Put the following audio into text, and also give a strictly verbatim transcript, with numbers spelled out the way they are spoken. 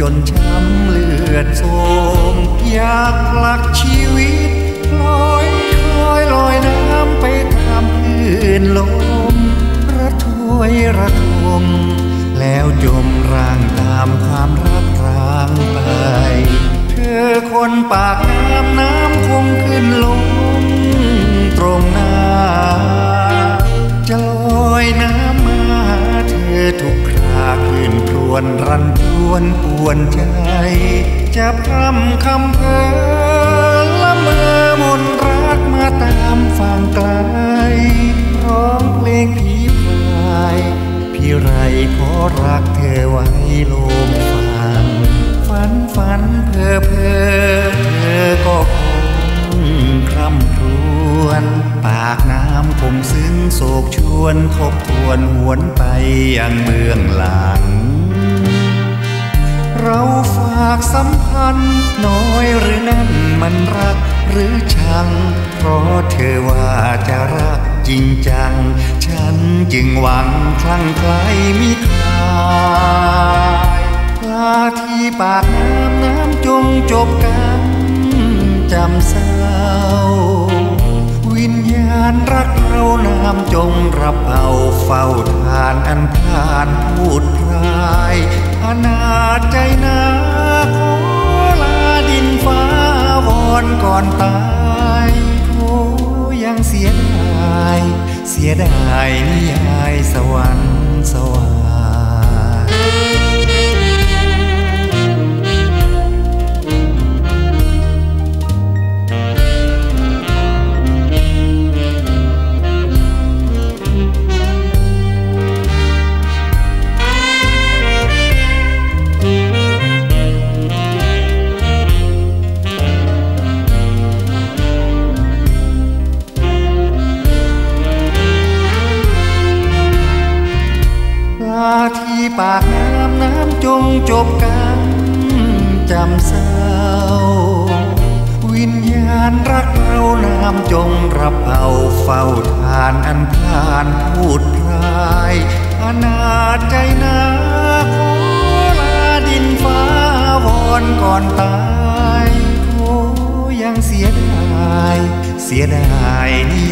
จนช้ำเลือดโสมอยากผลักชีวิตลอยคอยลอยน้ำไปตามคลื่นลมระทวยระทมแล้วจมร่างตามความรักร้างไปเธอคนปากน้ำน้ำคงขึ้นลงตรงหน้าจะลอยน้ำมาเธอทุกคราคืนครวนรันจวนปวนใจจะพร่ำคำเพ้อละเมอมนรักมาตามฝั่งไกลร้องเพลงผีพรายพี่ไรขอรักเธอไว้โลมฟังฝันฝันเพ้อเพ้อเธอก็คงคร่ำครวญปากน้ำคงซึ้งโศกชวนทบทวนหวนไปยังเมืองหลังเราฝากสัมพันธ์น้อยหรือนั่นมันรักหรือชังเพราะเธอว่าจะรักจริงจังฉันจึงหวังคลั่งไคล้มิคลายปลาที่ปากน้ำน้ำจงจบกันจำเศร้าวิญญาณรักเราน้ำจงรับเอาเฝ้าทานอันพลานพูดพรายอนาจใจนาขอลาดินฟ้าวอนก่อนตายโอ้ยังเสียดายเสียดายนิยายสวรรค์สวรรค์ที่ปากน้ำน้ำจงจบกันจำเศร้าวิญญาณรักเราน้ำจงรับเอาเฝ้าทานอันพลานพูดพรายอนาจใจนาขอลาดินฟ้าวอนก่อนตายโอ้ยังเสียดายเสียดายนิ